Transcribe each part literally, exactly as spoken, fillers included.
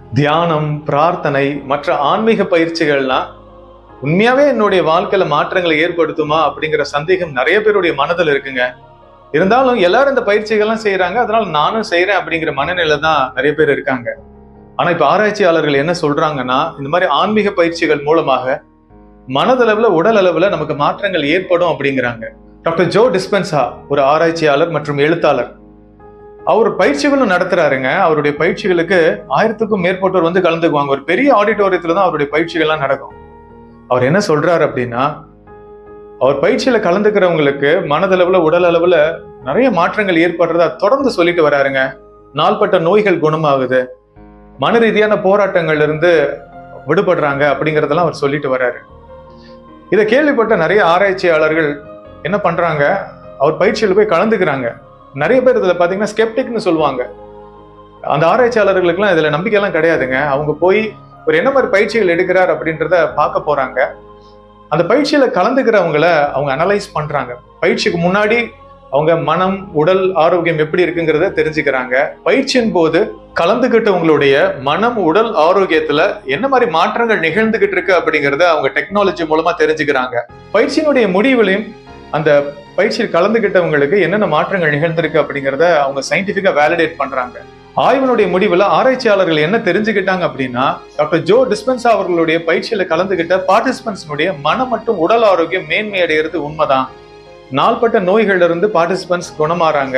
தியானம், பிரார்த்தனை, மற்ற ஆன்மீக பயிற்சிகள்லாம் உண்மையாவே என்னுடைய வாழ்க்கையில மாற்றங்களை ஏற்படுத்துமா அப்படிங்கிற சந்தேகம் நிறைய பேருடைய மனதில் இருக்குங்க. இருந்தாலும் எல்லாரும் இந்த பயிற்சிகள்லாம் செய்யறாங்க, அதனால நானும் செய்யறேன் அப்படிங்கிற மனநிலை தான் நிறைய பேர் இருக்காங்க. ஆனா இப்ப ஆராய்ச்சியாளர்கள் என்ன சொல்றாங்கன்னா, இந்த மாதிரி ஆன்மீக பயிற்சிகள் மூலமாக மனதளவுல உடல் அளவுல நமக்கு மாற்றங்கள் ஏற்படும் அப்படிங்கிறாங்க. டாக்டர் ஜோ டிஸ்பென்சா ஒரு ஆராய்ச்சியாளர் மற்றும் எழுத்தாளர். அவர் பயிற்சிகளும் நடத்துறாருங்க. அவருடைய பயிற்சிகளுக்கு ஆயிரத்துக்கும் மேற்பட்டோர் வந்து கலந்துக்குவாங்க. ஒரு பெரிய ஆடிட்டோரியத்துல தான் அவருடைய பயிற்சிகள்லாம் நடக்கும். அவர் என்ன சொல்றாரு அப்படின்னா, அவர் பயிற்சியில கலந்துக்கிறவங்களுக்கு மனதளவுல உடல் அளவுல நிறைய மாற்றங்கள் ஏற்படுறதா தொடர்ந்து சொல்லிட்டு வராருங்க. நாள்பட்ட நோய்கள் குணமாகுது, மன ரீதியான போராட்டங்கள்ல இருந்து விடுபடுறாங்க அப்படிங்கறதெல்லாம் அவர் சொல்லிட்டு வர்றாரு. இதை கேள்விப்பட்ட நிறைய ஆராய்ச்சியாளர்கள் என்ன பண்றாங்க, அவர் பயிற்சியில போய் கலந்துக்கிறாங்க. நிறைய பேர் இதுல பாத்தீங்கன்னா ஸ்கெப்டிக்னு சொல்லுவாங்க. அந்த ஆராய்ச்சியாளர்களுக்கு எல்லாம் இதுல நம்பிக்கை எல்லாம் கிடையாதுங்க. அவங்க போய் ஒரு என்ன மாதிரி பயிற்சிகள் எடுக்கிறார் அப்படின்றத பார்க்க போறாங்க. அந்த பயிற்சியில கலந்துக்கிறவங்கள அவங்க அனலைஸ் பண்றாங்க. பயிற்சிக்கு முன்னாடி அவங்க மனம், உடல் ஆரோக்கியம் எப்படி இருக்குங்கிறத தெரிஞ்சுக்கிறாங்க. பயிற்சியின் போது கலந்துகிட்டவங்களுடைய மனம், உடல் ஆரோக்கியத்துல என்ன மாதிரி மாற்றங்கள் நிகழ்ந்துகிட்டு இருக்கு அப்படிங்கறத அவங்க டெக்னாலஜி மூலமா தெரிஞ்சுக்கிறாங்க. பயிற்சியினுடைய முடிவுலையும் அந்த பயிற்சியில் கலந்துகிட்டவங்களுக்கு என்னென்ன மாற்றங்கள் நிகழ்ந்திருக்கு அப்படிங்கறத அவங்க சயின்டிபிக்கா வேலிடேட் பண்றாங்க. ஆய்வினுடைய முடிவுல ஆராய்ச்சியாளர்கள் என்ன தெரிஞ்சுக்கிட்டாங்க அப்படின்னா, டாக்டர் ஜோ டிஸ்பென்சா அவர்களுடைய பயிற்சியில கலந்துகிட்ட பார்ட்டிசிபென்ட்ஸ்னுடைய மனம் மற்றும் உடல் ஆரோக்கியம் மேன்மை அடைகிறது உண்மைதான். நாள்பட்ட நோய்கள்ல இருந்து பார்ட்டிசிபென்ட்ஸ் குணமாறாங்க,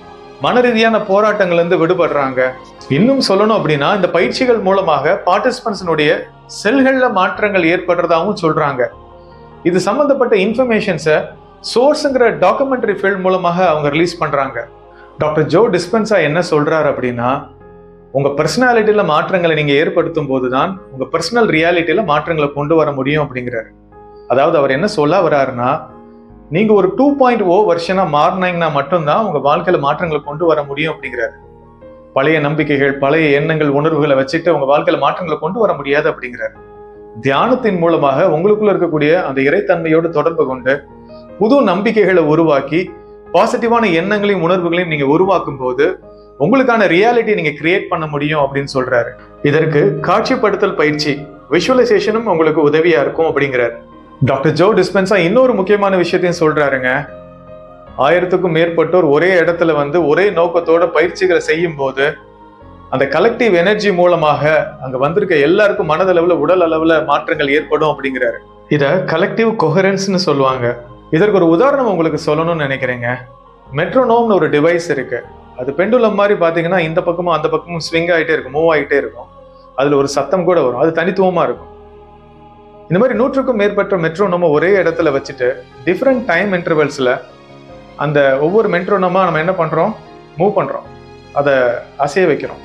மன ரீதியான போராட்டங்கள்ல இருந்து விடுபடுறாங்க. இன்னும் சொல்லணும் அப்படின்னா, இந்த பயிற்சிகள் மூலமாக பார்ட்டிசிபென்ட்ஸ்னுடைய செல்கள்ல மாற்றங்கள் ஏற்படுறதாகவும் சொல்றாங்க. இது சம்பந்தப்பட்ட இன்ஃபர்மேஷன்ஸை சோர்ஸ்ங்கிற டாக்குமெண்ட்ரி ஃபில்ம் மூலமாக அவங்க ரிலீஸ் பண்றாங்க. டாக்டர் ஜோ டிஸ்பென்சா என்ன சொல்றாரு அப்படின்னா, உங்க பர்சனாலிட்டியில மாற்றங்களை நீங்க ஏற்படுத்தும் போதுதான் உங்க பர்சனல் ரியாலிட்டியில மாற்றங்களை கொண்டு வர முடியும் அப்படிங்கிறாரு. அதாவது அவர் என்ன சொல்ல வர்றாருன்னா, நீங்க ஒரு டூ பாயிண்ட் ஓ வருஷனா மாறினீங்கன்னா மட்டும்தான் உங்க வாழ்க்கையில மாற்றங்களை கொண்டு வர முடியும் அப்படிங்கிறாரு. பழைய நம்பிக்கைகள், பழைய எண்ணங்கள், உணர்வுகளை வச்சுட்டு உங்க வாழ்க்கையில மாற்றங்களை கொண்டு வர முடியாது அப்படிங்கிறாரு. தியானத்தின் மூலமாக உங்களுக்குள்ள இருக்கக்கூடிய அந்த இறைத்தன்மையோடு தொடர்பு கொண்டு புது நம்பிக்கைகளை உருவாக்கி பாசிட்டிவான எண்ணங்களையும் உணர்வுகளையும் நீங்க உருவாக்கும் போது உங்களுக்கான ரியாலிட்டி நீங்க கிரியேட் பண்ண முடியும் அப்படின்னு சொல்றாரு. இதற்கு காட்சிப்படுத்தல் பயிற்சி, விஷுவலைசேஷனும் உங்களுக்கு உதவியா இருக்கும் அப்படிங்கிறார். டாக்டர் ஜோ டிஸ்பென்சா இன்னொரு முக்கியமான விஷயத்தையும் சொல்றாருங்க. ஆயிரத்துக்கும் மேற்பட்டோர் ஒரே இடத்துல வந்து ஒரே நோக்கத்தோட பயிற்சிகளை செய்யும் போது அந்த கலெக்டிவ் எனர்ஜி மூலமாக அங்க வந்திருக்க எல்லாருக்கும் மனதளவுல உடல் அளவுல மாற்றங்கள் ஏற்படும் அப்படிங்கிறாரு. இத கலெக்டிவ் கொஹரன்ஸ்னு சொல்லுவாங்க. இதற்கு ஒரு உதாரணம் உங்களுக்கு சொல்லணும்னு நினைக்கிறேங்க. மெட்ரோனோம்னு ஒரு டிவைஸ் இருக்கு. அது பெண்டுலம் மாதிரி பாத்தீங்கன்னா இந்த பக்கமும் அந்த பக்கமும் ஸ்விங் ஆகிட்டே இருக்கும், மூவ் ஆகிட்டே இருக்கும். அதுல ஒரு சத்தம் கூட வரும், அது தனித்துவமா இருக்கும். இந்த மாதிரி நூற்றுக்கும் மேற்பட்ட மெட்ரோனோமை ஒரே இடத்துல வச்சுட்டு டிஃப்ரெண்ட் டைம் இன்டர்வல்ஸ்ல அந்த ஒவ்வொரு மெட்ரோனோமா நம்ம என்ன பண்றோம், மூவ் பண்றோம், அதை அசைய வைக்கிறோம்.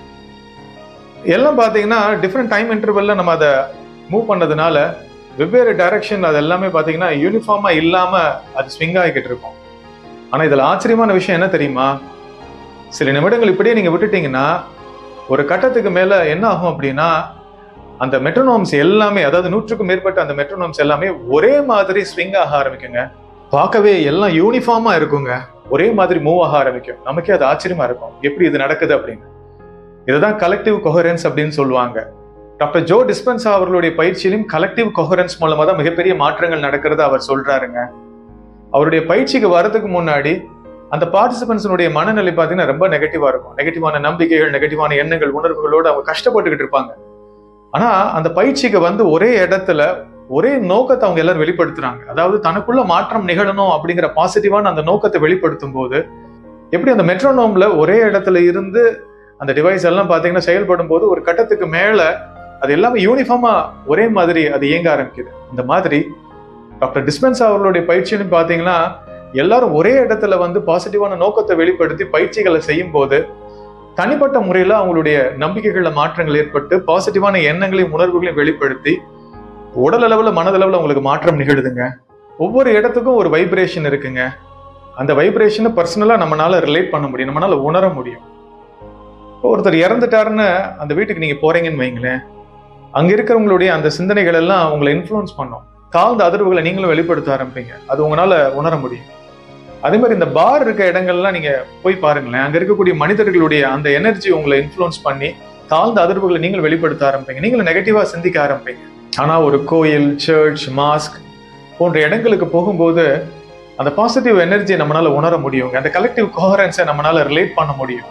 எல்லாம் பாத்தீங்கன்னா டிஃப்ரெண்ட் டைம் இன்டர்வல்ல நம்ம அதை மூவ் பண்ணதுனால வெவ்வேறு டைரக்ஷன் அது எல்லாமே பாத்தீங்கன்னா யூனிஃபார்மா இல்லாம அது ஸ்விங் ஆகிக்கிட்டு இருக்கும். ஆனா இதுல ஆச்சரியமான விஷயம் என்ன தெரியுமா, சில நிமிடங்கள் இப்படியே நீங்க விட்டுட்டீங்கன்னா ஒரு கட்டத்துக்கு மேல என்ன ஆகும் அப்படின்னா அந்த மெட்ரோனோம்ஸ் எல்லாமே, அதாவது நூற்றுக்கும் மேற்பட்ட அந்த மெட்ரோனோம்ஸ் எல்லாமே ஒரே மாதிரி ஸ்விங் ஆக ஆரம்பிக்குங்க. பார்க்கவே எல்லாம் யூனிஃபார்மா இருக்குங்க, ஒரே மாதிரி மூவ் ஆக ஆரம்பிக்கும். நமக்கே அது ஆச்சரியமா இருக்கும், எப்படி இது நடக்குது அப்படின்னு. இதுதான் கலெக்டிவ் கொஹரன்ஸ் அப்படின்னு சொல்லுவாங்க. டாக்டர் ஜோ டிஸ்பென்சா அவர்களுடைய பயிற்சியிலும் கலெக்டிவ் கொஹரன்ஸ் மூலமா தான் மிகப்பெரிய மாற்றங்கள் நடக்கிறது அவர் சொல்றாருங்க. அவருடைய பயிற்சிக்கு வரதுக்கு முன்னாடி அந்த பார்ட்டிசிபென்ட்ஸுடைய மனநிலை பார்த்தீங்கன்னா ரொம்ப நெகட்டிவா இருக்கும். நெகட்டிவான நம்பிக்கைகள், நெகட்டிவான எண்ணங்கள், உணர்வுகளோடு அவங்க கஷ்டப்பட்டுக்கிட்டு இருப்பாங்க. ஆனா அந்த பயிற்சிக்கு வந்து ஒரே இடத்துல ஒரே நோக்கத்தை அவங்க எல்லாரும் வெளிப்படுத்துறாங்க. அதாவது தனக்குள்ள மாற்றம் நிகழணும் அப்படிங்கிற பாசிட்டிவான அந்த நோக்கத்தை வெளிப்படுத்தும் போது எப்படி அந்த மெட்ரோனோம்ல ஒரே இடத்துல இருந்து அந்த டிவைஸ் எல்லாம் பாத்தீங்கன்னா செயல்படும் போது ஒரு கட்டத்துக்கு மேல அது எல்லாமே யூனிஃபார்மா ஒரே மாதிரி அது இயங்க ஆரம்பிக்குது. இந்த மாதிரி டாக்டர் டிஸ்பென்சா அவர்களுடைய பயிற்சியிலும் பாத்தீங்கன்னா எல்லாரும் ஒரே இடத்துல வந்து பாசிட்டிவான நோக்கத்தை வெளிப்படுத்தி பயிற்சிகளை செய்யும் போது தனிப்பட்ட முறையில அவங்களுடைய நம்பிக்கைகள்ல மாற்றங்கள் ஏற்பட்டு பாசிட்டிவான எண்ணங்களையும் உணர்வுகளையும் வெளிப்படுத்தி உடல் அளவுல மனதளவுல உங்களுக்கு மாற்றம் நிகழுதுங்க. ஒவ்வொரு இடத்துக்கும் ஒரு வைப்ரேஷன் இருக்குங்க. அந்த வைப்ரேஷனை பர்சனலா நம்மளால ரிலேட் பண்ண முடியும், நம்மளால உணர முடியும். ஒருத்தர் இறந்துட்டாருன்னு அந்த வீட்டுக்கு நீங்க போறீங்கன்னு வைங்களேன், அங்க இருக்கிறவங்களுடைய அந்த சிந்தனைகள் எல்லாம் உங்களை இன்ஃப்ளூயன்ஸ் பண்ணும். தாழ்ந்த அதிர்வுகளை நீங்களும் வெளிப்படுத்த ஆரம்பிப்பீங்க, அது உங்களால உணர முடியும். அதே மாதிரி இந்த பார் இருக்க இடங்கள்லாம் நீங்க போய் பாருங்களேன், அங்க இருக்கக்கூடிய மனிதர்களுடைய அந்த எனர்ஜி உங்களை இன்ஃப்ளூயன்ஸ் பண்ணி தாழ்ந்த அதிர்வுகளை நீங்கள் வெளிப்படுத்த ஆரம்பிப்பீங்க, நீங்களும் நெகட்டிவா சிந்திக்க ஆரம்பிப்பீங்க. ஆனா ஒரு கோயில், சர்ச், மாஸ்க் போன்ற இடங்களுக்கு போகும்போது அந்த பாசிட்டிவ் எனர்ஜியை நம்மளால உணர முடியுங்க. அந்த கலெக்டிவ் கோஹரன்ஸை நம்மளால ரிலேட் பண்ண முடியும்.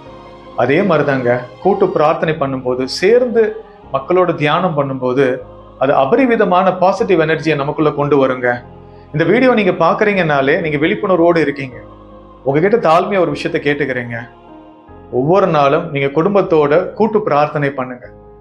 அதே மாதிரிதாங்க கூட்டு பிரார்த்தனை பண்ணும்போது, சேர்ந்து மக்களோட தியானம் பண்ணும்போது அது அபரிவிதமான பாசிட்டிவ் எனர்ஜியை நமக்குள்ள கொண்டு வருங்க. இந்த வீடியோ நீங்க பாக்குறீங்கன்னாலே நீங்க விழிப்புணர்வோடு இருக்கீங்க. உங்ககிட்ட தாழ்மையா ஒரு விஷயத்த கேட்டுக்கிறீங்க. ஒவ்வொரு நாளும் நீங்க குடும்பத்தோட கூட்டு பிரார்த்தனை பண்ணுங்க.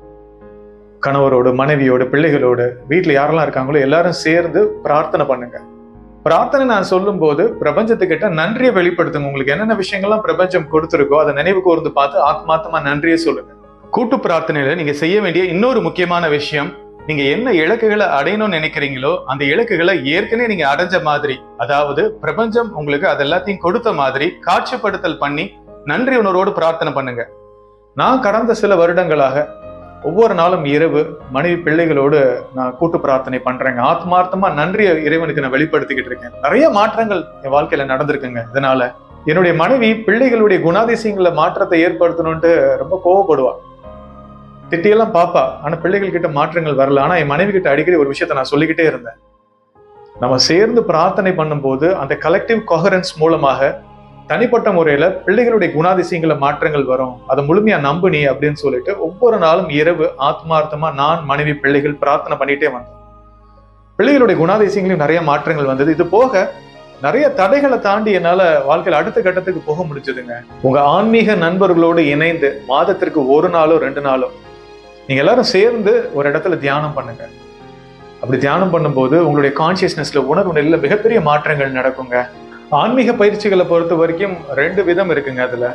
கணவரோடு, மனைவியோடு, பிள்ளைகளோடு, வீட்டுல யாரெல்லாம் இருக்காங்களோ எல்லாரும் சேர்ந்து பிரார்த்தனை பண்ணுங்க. பிரார்த்தனை நான் சொல்லும் போது பிரபஞ்சத்துக்கிட்ட நன்றியை வெளிப்படுத்துங்க. உங்களுக்கு என்னென்ன விஷயங்கள்லாம் பிரபஞ்சம் கொடுத்துருக்கோ அதை நினைவு கூர்ந்து பார்த்து ஆத்மாத்தமா நன்றியை சொல்லுங்க. கூட்டு பிரார்த்தனையில நீங்க செய்ய வேண்டிய இன்னொரு முக்கியமான விஷயம், நீங்க என்ன இலக்குகளை அடையணும்னு நினைக்கிறீங்களோ அந்த இலக்குகளை ஏற்கனவே நீங்க அடைஞ்ச மாதிரி, அதாவது பிரபஞ்சம் உங்களுக்கு அது எல்லாத்தையும் கொடுத்த மாதிரி காட்சிப்படுத்தல் பண்ணி நன்றி உணர்வோடு பிரார்த்தனை பண்ணுங்க. நான் கடந்த சில வருடங்களாக ஒவ்வொரு நாளும் இரவு மனைவி பிள்ளைகளோடு நான் கூட்டு பிரார்த்தனை பண்றேங்க. ஆத்மார்த்தமா நன்றியை இறைவனுக்கு நான் வெளிப்படுத்திக்கிட்டு இருக்கேன். நிறைய மாற்றங்கள் என் வாழ்க்கையில நடந்திருக்குங்க. இதனால என்னுடைய மனைவி பிள்ளைகளுடைய குணாதிசயங்கள மாற்றத்தை ஏற்படுத்தணும்ட்டு ரொம்ப கோவப்படுவா, திட்டியெல்லாம் பாப்பா. ஆனா பிள்ளைகள் கிட்ட மாற்றங்கள் வரல. ஆனா என் மனைவி கிட்ட அடிக்கடி ஒரு விஷயத்த நான் சொல்லிக்கிட்டே இருந்தேன். நம்ம சேர்ந்து பிரார்த்தனை பண்ணும்போது அந்த கலெக்டிவ் கோஹரன்ஸ் மூலமாக தனிப்பட்ட முறையில பிள்ளைகளுடைய குணாதிசயங்கள மாற்றங்கள் வரும், அதை முழுமையா நம்புனி அப்படின்னு சொல்லிட்டு ஒவ்வொரு நாளும் இரவு ஆத்மார்த்தமா நான், மனைவி, பிள்ளைகள் பிரார்த்தனை பண்ணிட்டே வந்தோம். பிள்ளைகளுடைய குணாதிசயங்களையும் நிறைய மாற்றங்கள் வந்தது. இது போக நிறைய தடைகளை தாண்டி என்னால வாழ்க்கையில அடுத்த கட்டத்துக்கு போக முடிஞ்சதுங்க. உங்க ஆன்மீக நண்பர்களோடு இணைந்து மாதத்திற்கு ஒரு நாளோ ரெண்டு நாளோ நீங்க எல்லாரும் சேர்ந்து ஒரு இடத்துல தியானம் பண்ணுங்க. அப்படி தியானம் பண்ணும்போது உங்களுடைய கான்சியஸ்னஸ்ல, உணர்வு நிலையில மிகப்பெரிய மாற்றங்கள் நடக்குங்க. ஆன்மீக பயிற்சிகளை பொறுத்த வரைக்கும் ரெண்டு விதம் இருக்குங்க. அதுல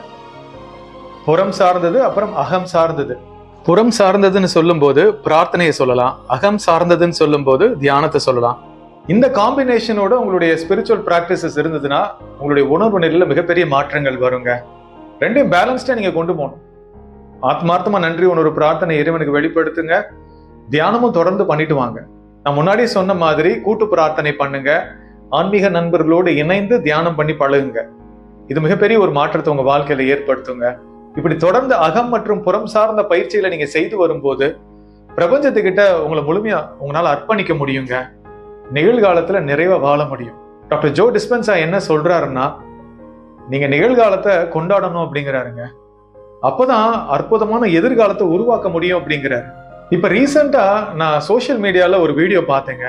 புறம் சார்ந்தது, அப்புறம் அகம் சார்ந்தது. புறம் சார்ந்ததுன்னு சொல்லும் போது பிரார்த்தனையை சொல்லலாம், அகம் சார்ந்ததுன்னு சொல்லும் போது தியானத்தை சொல்லலாம். இந்த காம்பினேஷனோட உங்களுடைய ஸ்பிரிச்சுவல் பிராக்டிசஸ் இருந்ததுன்னா உங்களுடைய உணர்வு நிலையில மிகப்பெரிய மாற்றங்கள் வருங்க. ரெண்டையும் பேலன்ஸ்டா நீங்க கொண்டு போகணும். ஆத்மார்த்தமா நன்றி உணர்வு பிரார்த்தனை இறைவனுக்கு வெளிப்படுத்துங்க, தியானமும் தொடர்ந்து பண்ணிட்டு வாங்க. நான் முன்னாடியே சொன்ன மாதிரி கூட்டு பிரார்த்தனை பண்ணுங்க, ஆன்மீக நண்பர்களோடு இணைந்து தியானம் பண்ணி பழகுங்க. இது மிகப்பெரிய ஒரு மாற்றத்தை உங்க வாழ்க்கையில ஏற்படுத்துங்க. இப்படி தொடர்ந்து அகம் மற்றும் புறம் சார்ந்த பயிற்சிகளை நீங்க செய்து வரும்போது பிரபஞ்சத்துக்கிட்ட உங்களை முழுமையா உங்களால அர்ப்பணிக்க முடியுங்க. நிகழ்காலத்துல நிறைவா வாழ முடியும். டாக்டர் ஜோ டிஸ்பென்சா என்ன சொல்றாருன்னா, நீங்க நிகழ்காலத்தை கொண்டாடணும் அப்படிங்கிறாருங்க. அப்பதான் அற்புதமான எதிர்காலத்தை உருவாக்க முடியும் அப்படிங்கிறாரு. இப்ப ரீசெண்டா நான் சோசியல் மீடியால ஒரு வீடியோ பார்த்தேங்க.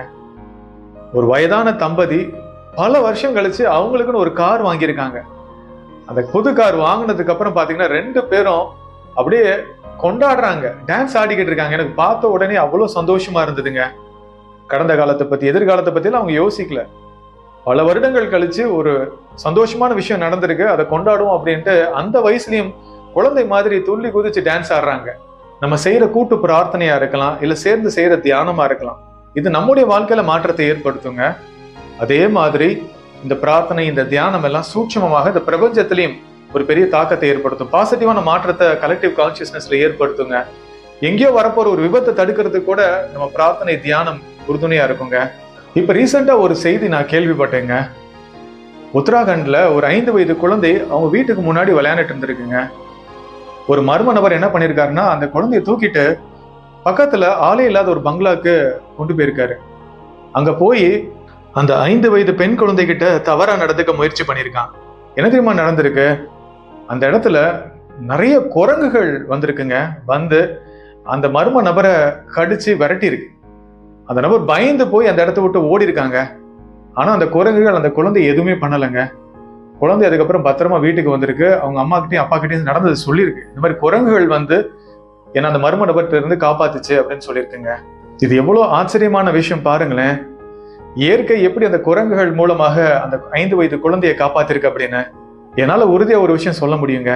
ஒரு வயதான தம்பதி பல வருஷம் கழிச்சு அவங்களுக்குன்னு ஒரு கார் வாங்கியிருக்காங்க. அந்த புது கார் வாங்கினதுக்கு அப்புறம் பாத்தீங்கன்னா ரெண்டு பேரும் அப்படியே கொண்டாடுறாங்க, டான்ஸ் ஆடிக்கிட்டு இருக்காங்க. எனக்கு பார்த்த உடனே அவ்வளவு சந்தோஷமா இருந்ததுங்க. கடந்த காலத்தை பத்தி, எதிர்காலத்தை பத்தி எல்லாம் அவங்க யோசிக்கல. பல வருடங்கள் கழிச்சு ஒரு சந்தோஷமான விஷயம் நடந்திருக்கு, அதை கொண்டாடுவோம் அப்படின்ட்டு அந்த வயசுலயும் குழந்தை மாதிரி துள்ளி குதிச்சு டான்ஸ் ஆடுறாங்க. நம்ம செய்யற கூட்டு பிரார்த்தனையா இருக்கலாம், இல்ல சேர்ந்து செய்யற தியானமா இருக்கலாம். இது நம்முடைய வாழ்க்கையில மாற்றத்தை ஏற்படுத்துங்க. அதே மாதிரி இந்த பிரார்த்தனை, இந்த தியானம் எல்லாம் சூட்சமமாக இந்த பிரபஞ்சத்திலையும் ஒரு பெரிய தாக்கத்தை ஏற்படுத்தும். பாசிட்டிவான மாற்றத்தை கலெக்டிவ் கான்சியஸ்னஸ்ல ஏற்படுத்துங்க. எங்கேயோ வரப்போற ஒரு விபத்தை தடுக்கிறதுக்கு கூட நம்ம பிரார்த்தனை, தியானம் உறுதுணையா இருக்குங்க. இப்ப ரீசெண்டா ஒரு செய்தி நான் கேள்விப்பட்டேங்க. உத்தராகண்ட்ல ஒரு ஐந்து வயது குழந்தை அவங்க வீட்டுக்கு முன்னாடி விளையாண்டுட்டு இருந்திருக்குங்க. ஒரு மர்ம நபர் என்ன பண்ணிருக்காருன்னா, அந்த குழந்தைய தூக்கிட்டு பக்கத்துல ஆளே இல்லாத ஒரு பங்களாக்கு கொண்டு போயிருக்காரு. அங்க போய் அந்த ஐந்து வயது பெண் குழந்தை கிட்ட தவறா நடந்துக்க முயற்சி பண்ணிருக்கான். என்ன தெரியுமா நடந்திருக்கு? அந்த இடத்துல நிறைய குரங்குகள் வந்திருக்குங்க. வந்து அந்த மர்ம நபரை கடிச்சு விரட்டி இருக்கு. அந்த நபர் பயந்து போய் அந்த இடத்த விட்டு ஓடி இருக்காங்க. ஆனா அந்த குரங்குகள் அந்த குழந்தை எதுவுமே பண்ணலைங்க. குழந்தை அதுக்கப்புறம் பத்திரமா வீட்டுக்கு வந்திருக்கு. அவங்க அம்மா கிட்டையும் அப்பா கிட்டையும் நடந்தது சொல்லியிருக்கு. இந்த மாதிரி குரங்குகள் வந்து ஏன்னா அந்த மர்ம நபர்கிட்ட இருந்து காப்பாத்துச்சு அப்படின்னு சொல்லியிருக்குங்க. இது எவ்வளவு ஆச்சரியமான விஷயம் பாருங்களேன். இயற்கை எப்படி அந்த குரங்குகள் மூலமாக அந்த ஐந்து வயது குழந்தையை காப்பாத்திருக்கு அப்படின்னு என்னால உறுதியா ஒரு விஷயம் சொல்ல முடியுங்க.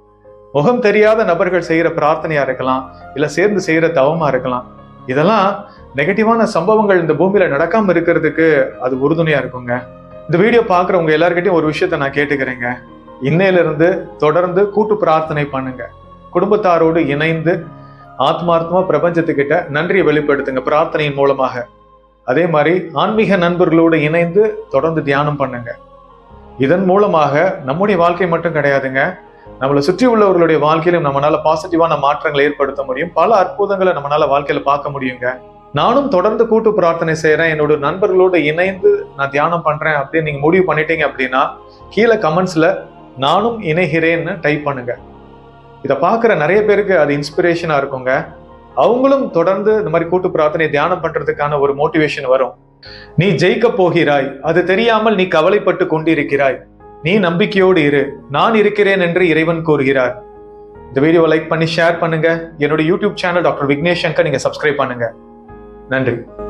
முகம் தெரியாத நபர்கள் செய்யற பிரார்த்தனையா இருக்கலாம், இல்ல சேர்ந்து செய்யற தவமா இருக்கலாம். இதெல்லாம் நெகட்டிவான சம்பவங்கள் இந்த பூமியில நடக்காம இருக்கிறதுக்கு அது உறுதுணையா இருக்குங்க. இந்த வீடியோ பாக்குறவங்க எல்லார்கிட்டையும் ஒரு விஷயத்த நான் கேட்டுக்கிறேங்க. இன்னையில இருந்து தொடர்ந்து கூட்டு பிரார்த்தனை பண்ணுங்க. குடும்பத்தாரோடு இணைந்து ஆத்மார்த்தமா பிரபஞ்சத்துக்கிட்ட நன்றியை வெளிப்படுத்துங்க பிரார்த்தனையின் மூலமாக. அதே மாதிரி ஆன்மீக நண்பர்களோடு இணைந்து தொடர்ந்து தியானம் பண்ணுங்க. இதன் மூலமாக நம்முடைய வாழ்க்கை மட்டும் கிடையாதுங்க, நம்மளை சுற்றி உள்ளவர்களுடைய வாழ்க்கையிலும் நம்மளால பாசிட்டிவான மாற்றங்களை ஏற்படுத்த முடியும். பல அற்புதங்களை நம்மளால வாழ்க்கையில பார்க்க முடியுங்க. நானும் தொடர்ந்து கூட்டு பிரார்த்தனை செய்யறேன், என்னோட நண்பர்களோடு இணைந்து நான் தியானம் பண்றேன் அப்படின்னு நீங்க முடிவு பண்ணிட்டீங்க அப்படின்னா கீழே கமெண்ட்ஸ்ல நானும் இணைகிறேன்னு டைப் பண்ணுங்க. இதை பார்க்குற நிறைய பேருக்கு அது இன்ஸ்பிரேஷனா இருக்குங்க. அவங்களும் தொடர்ந்து இந்த மாதிரி கூட்டு பிரார்த்தனை தியானம் பண்றதுக்கான ஒரு மோட்டிவேஷன் வரும். நீ ஜெயிக்க போகிறாய், அது தெரியாமல் நீ கவலைப்பட்டு கொண்டிருக்கிறாய், நீ நம்பிக்கையோடு இரு, நான் இருக்கிறேன் என்று இறைவன் கூறுகிறார். இந்த வீடியோவை லைக் பண்ணி ஷேர் பண்ணுங்க. என்னோட YouTube channel doctor Vignesh Shankar நீங்க சப்ஸ்கிரைப் பண்ணுங்க. நன்றி.